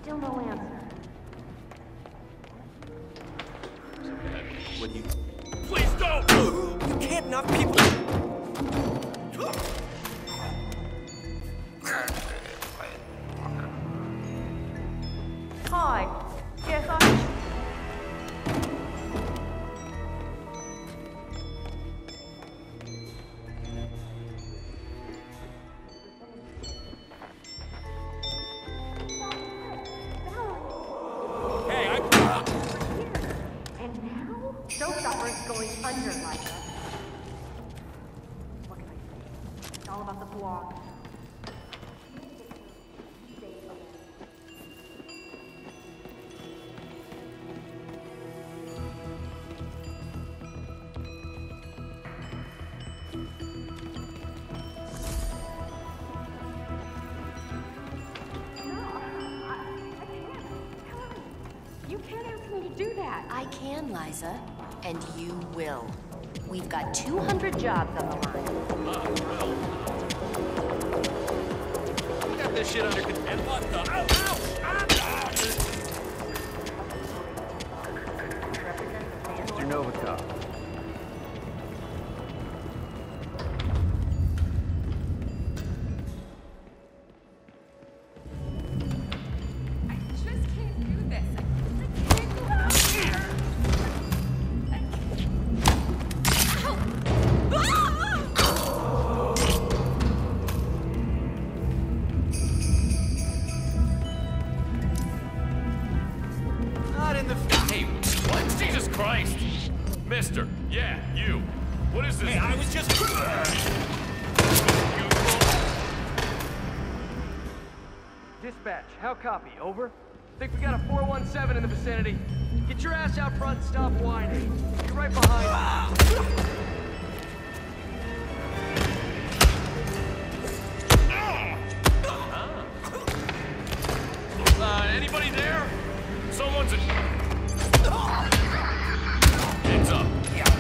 Still no answer. Would you... Please don't! You can't knock people... Hi. Yes, I... Going under, Liza. What can I say? It's all about the blog. You can't ask me to do that. I can, Liza. And you will. We've got 200 jobs on the line. We got this shit under control. And what the? Ow! Mr. Novikov. Mister, yeah, you. What is this? Hey, I was just... Dispatch, how copy? Over? Think we got a 417 in the vicinity. Get your ass out front and stop whining. You're right behind Anybody there? Someone's in... Heads up.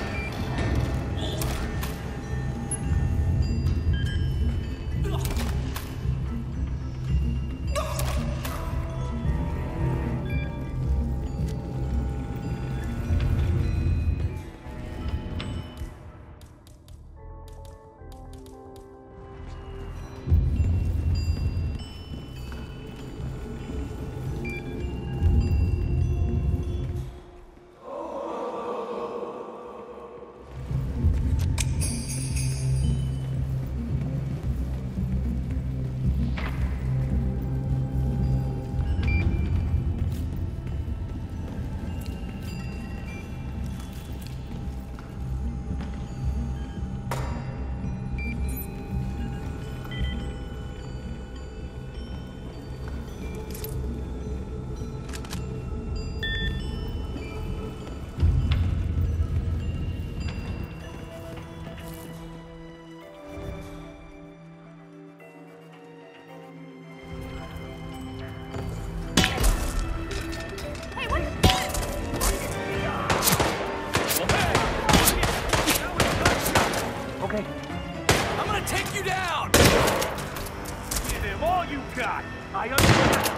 Okay. I'm gonna take you down! Give him all you got! I understand!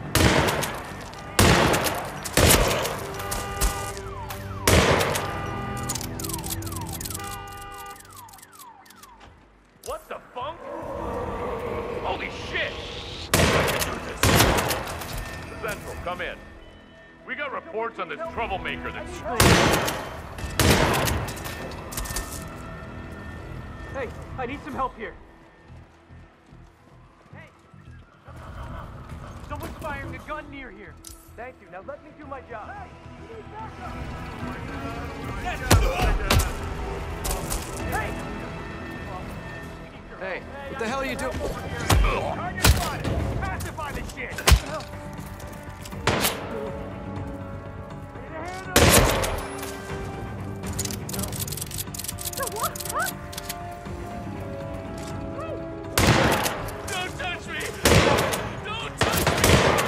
What the funk? Holy shit! I can do this. Central, come in. We got reports on this troublemaker that's screwing us. Hey, I need some help here. Hey! Someone's firing a gun near here. Thank you. Now let me do my job. Hey! You need backup! Hey! Hey, what the hell are you doing? Turn your body! Pacify the shit! Don't touch me! Don't touch me!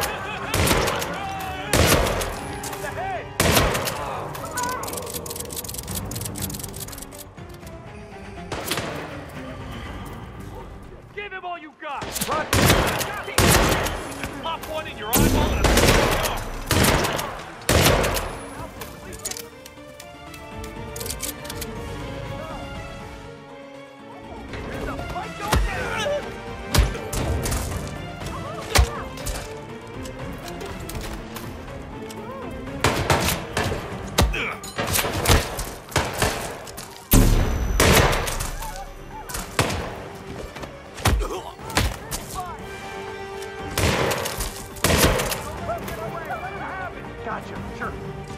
The head! Give him all you got! Pop one Gotcha. Sure.